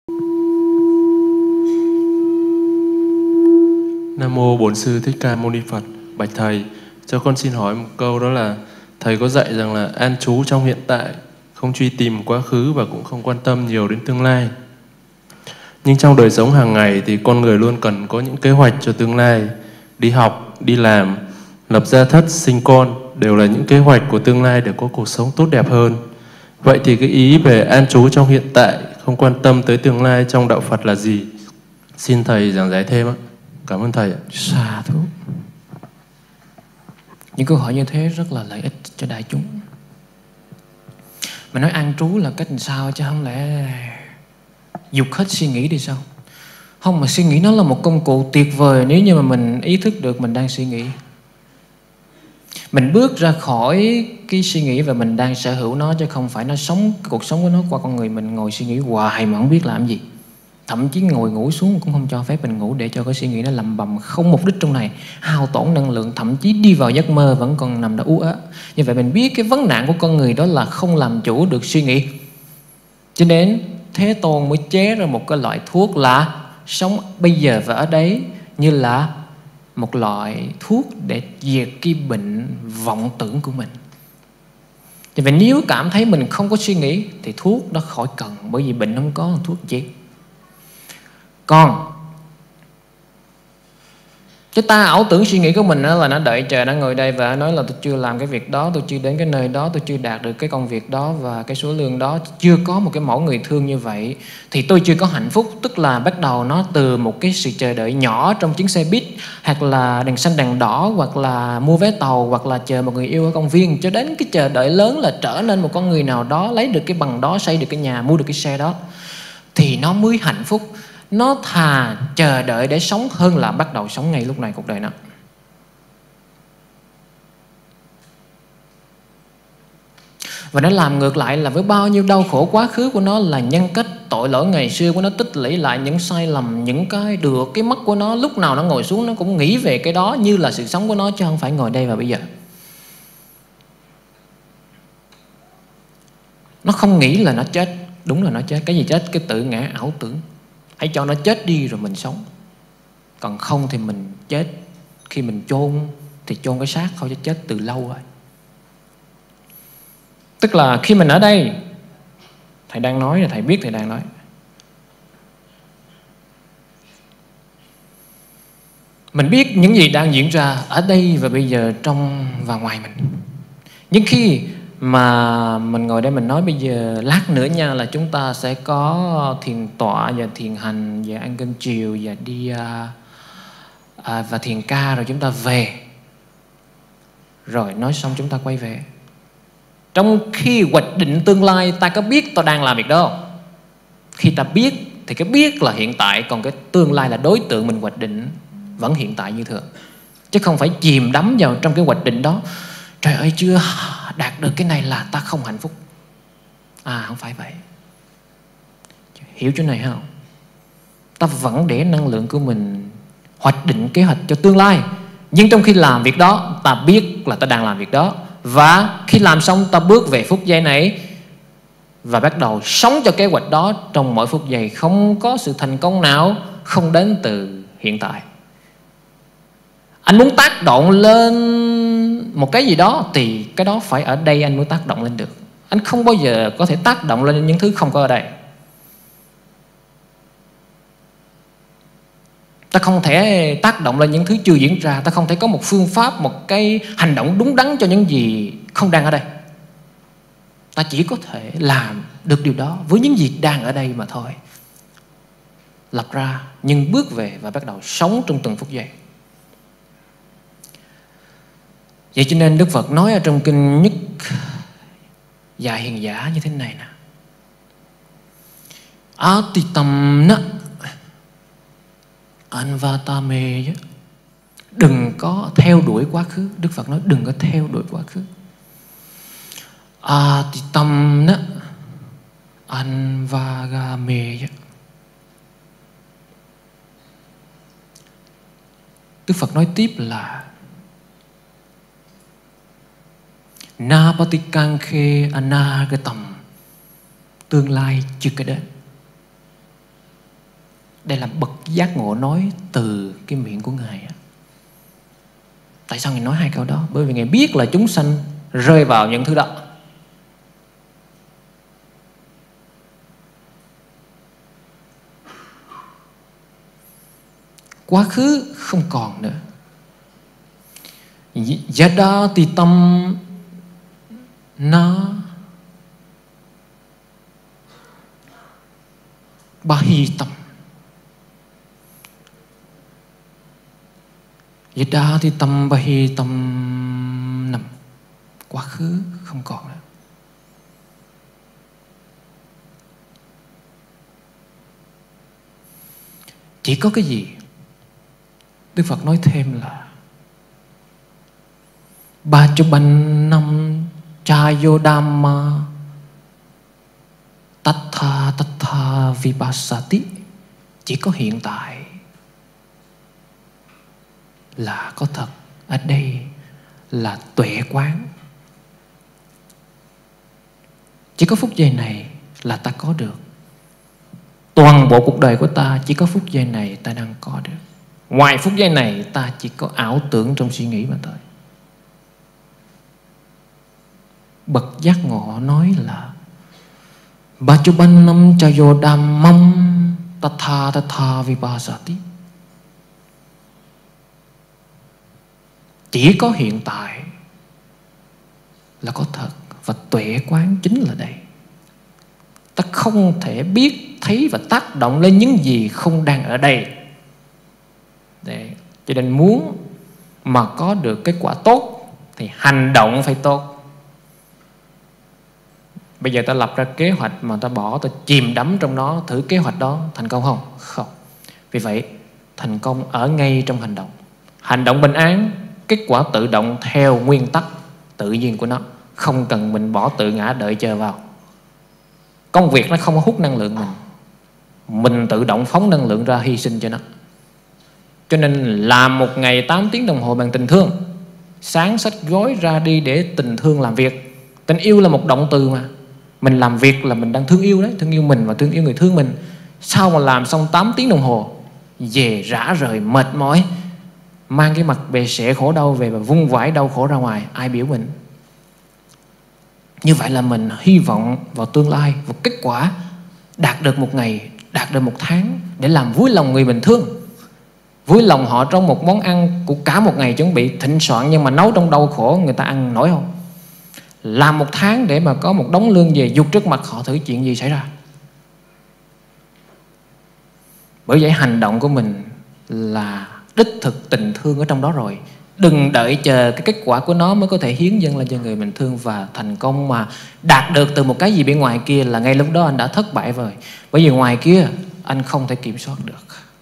Nam mô Bổn Sư Thích Ca Mâu Ni Phật. Bạch Thầy, cho con xin hỏi một câu, đó là Thầy có dạy rằng là an trú trong hiện tại, không truy tìm quá khứ và cũng không quan tâm nhiều đến tương lai. Nhưng trong đời sống hàng ngày thì con người luôn cần có những kế hoạch cho tương lai. Đi học, đi làm, lập gia thất, sinh con đều là những kế hoạch của tương lai để có cuộc sống tốt đẹp hơn. Vậy thì cái ý về an trú trong hiện tại, không quan tâm tới tương lai trong đạo Phật là gì? Xin Thầy giảng giải thêm ạ. Cảm ơn Thầy ạ. Sa thú. Những câu hỏi như thế rất là lợi ích cho đại chúng. Mà nói an trú là cách làm sao, chứ không lẽ dục hết suy nghĩ đi sao? Không, mà suy nghĩ nó là một công cụ tuyệt vời nếu như mà mình ý thức được mình đang suy nghĩ. Mình bước ra khỏi cái suy nghĩ và mình đang sở hữu nó, chứ không phải nó sống cuộc sống của nó qua con người mình ngồi suy nghĩ hoài mà không biết làm gì. Thậm chí ngồi ngủ xuống cũng không cho phép mình ngủ, để cho cái suy nghĩ nó lầm bầm không mục đích trong này, hao tổn năng lượng, thậm chí đi vào giấc mơ vẫn còn nằm đó ú ớ. Như vậy mình biết cái vấn nạn của con người đó là không làm chủ được suy nghĩ. Cho nên Thế Tôn mới chế ra một cái loại thuốc là sống bây giờ và ở đấy, như là một loại thuốc để diệt cái bệnh vọng tưởng của mình. Vì vậy nếu cảm thấy mình không có suy nghĩ thì thuốc đó khỏi cần, bởi vì bệnh không có thuốc diệt. Còn cái ta ảo tưởng suy nghĩ của mình đó là nó đợi chờ, nó ngồi đây và nói là tôi chưa làm cái việc đó, tôi chưa đến cái nơi đó, tôi chưa đạt được cái công việc đó và cái số lương đó, chưa có một cái mẫu người thương như vậy thì tôi chưa có hạnh phúc. Tức là bắt đầu nó từ một cái sự chờ đợi nhỏ trong chuyến xe buýt, hoặc là đèn xanh đèn đỏ, hoặc là mua vé tàu, hoặc là chờ một người yêu ở công viên, cho đến cái chờ đợi lớn là trở nên một con người nào đó, lấy được cái bằng đó, xây được cái nhà, mua được cái xe đó, thì nó mới hạnh phúc. Nó thà chờ đợi để sống hơn là bắt đầu sống ngay lúc này cuộc đời nó. Và nó làm ngược lại là với bao nhiêu đau khổ quá khứ của nó, là nhân cách tội lỗi ngày xưa của nó tích lũy lại những sai lầm, những cái được, cái mất của nó. Lúc nào nó ngồi xuống nó cũng nghĩ về cái đó như là sự sống của nó, chứ không phải ngồi đây và bây giờ. Nó không nghĩ là nó chết. Đúng là nó chết. Cái gì chết? Cái tự ngã ảo tưởng. Hãy cho nó chết đi rồi mình sống. Còn không thì mình chết. Khi mình chôn thì chôn cái xác thôi, chứ chết từ lâu rồi. Tức là khi mình ở đây, thầy đang nói là thầy biết thầy đang nói. Mình biết những gì đang diễn ra ở đây và bây giờ, trong và ngoài mình. Nhưng khi mà mình ngồi đây mình nói bây giờ, lát nữa nha, là chúng ta sẽ có thiền tọa và thiền hành và ăn cơm chiều và đi và thiền ca, rồi chúng ta về. Rồi nói xong chúng ta quay về. Trong khi hoạch định tương lai, ta có biết ta đang làm việc đó không? Khi ta biết thì cái biết là hiện tại, còn cái tương lai là đối tượng mình hoạch định vẫn hiện tại như thường, chứ không phải chìm đắm vào trong cái hoạch định đó. Trời ơi, chưa đạt được cái này là ta không hạnh phúc. Không phải vậy. Hiểu chỗ này không? Ta vẫn để năng lượng của mình hoạch định kế hoạch cho tương lai, nhưng trong khi làm việc đó ta biết là ta đang làm việc đó. Và khi làm xong ta bước về phút giây này và bắt đầu sống cho kế hoạch đó trong mỗi phút giây. Không có sự thành công nào không đến từ hiện tại. Anh muốn tác động lên một cái gì đó thì cái đó phải ở đây anh mới tác động lên được. Anh không bao giờ có thể tác động lên những thứ không có ở đây. Ta không thể tác động lên những thứ chưa diễn ra. Ta không thể có một phương pháp, một cái hành động đúng đắn cho những gì không đang ở đây. Ta chỉ có thể làm được điều đó với những gì đang ở đây mà thôi. Lập ra nhưng bước về và bắt đầu sống trong từng phút giây. Vậy cho nên Đức Phật nói ở trong kinh Nhất Dạ Hiền Giả như thế này nè: Atitam na anvatame. Đừng có theo đuổi quá khứ. Đức Phật nói đừng có theo đuổi quá khứ. Atitam na anvagame. Đức Phật nói tiếp là Napatikankhe anagatam. Tương lai chưa có đến. Đây là bậc giác ngộ nói từ cái miệng của Ngài. Tại sao Ngài nói hai câu đó? Bởi vì Ngài biết là chúng sanh rơi vào những thứ đó. Quá khứ không còn nữa. Yada ti tâm na bahi tâm. Yada ti tâm bahi tâm nằm. Quá khứ không còn nữa. Chỉ có cái gì? Đức Phật nói thêm là Bajubannam Chayodhamma Tatha Vipassati. Chỉ có hiện tại là có thật. Ở đây là tuệ quán. Chỉ có phút giây này là ta có được. Toàn bộ cuộc đời của ta chỉ có phút giây này ta đang có được. Ngoài phút giây này ta chỉ có ảo tưởng trong suy nghĩ mà thôi. Bậc giác ngộ nói là Bajubannam Chayodhammam Tatha Vipassati. Chỉ có hiện tại là có thật. Và tuệ quán chính là đây. Ta không thể biết, thấy và tác động lên những gì không đang ở đây. Cho nên muốn mà có được kết quả tốt thì hành động phải tốt. Bây giờ ta lập ra kế hoạch mà ta bỏ, ta chìm đắm trong nó, thử kế hoạch đó thành công không? Không. Vì vậy thành công ở ngay trong hành động. Hành động bình an, kết quả tự động theo nguyên tắc tự nhiên của nó. Không cần mình bỏ tự ngã đợi chờ vào. Công việc nó không hút năng lượng mình tự động phóng năng lượng ra hy sinh cho nó. Cho nên làm một ngày 8 tiếng đồng hồ bằng tình thương. Sáng xách gói ra đi để tình thương làm việc. Tình yêu là một động từ mà. Mình làm việc là mình đang thương yêu đấy. Thương yêu mình và thương yêu người thương mình. Sao mà làm xong 8 tiếng đồng hồ về rã rời mệt mỏi, mang cái mặt bề sẻ khổ đau về và vung vãi đau khổ ra ngoài, ai biểu mình? Như vậy là mình hy vọng vào tương lai, vào kết quả đạt được một ngày, đạt được một tháng để làm vui lòng người mình thương. Vui lòng họ trong một món ăn của cả một ngày chuẩn bị thịnh soạn, nhưng mà nấu trong đau khổ người ta ăn nổi không? Làm một tháng để mà có một đống lương về dục trước mặt họ, thử chuyện gì xảy ra? Bởi vậy hành động của mình là đích thực tình thương ở trong đó rồi. Đừng đợi chờ cái kết quả của nó mới có thể hiến dâng lên cho người mình thương và thành công mà đạt được từ một cái gì bên ngoài kia là ngay lúc đó anh đã thất bại rồi. Bởi vì ngoài kia anh không thể kiểm soát được.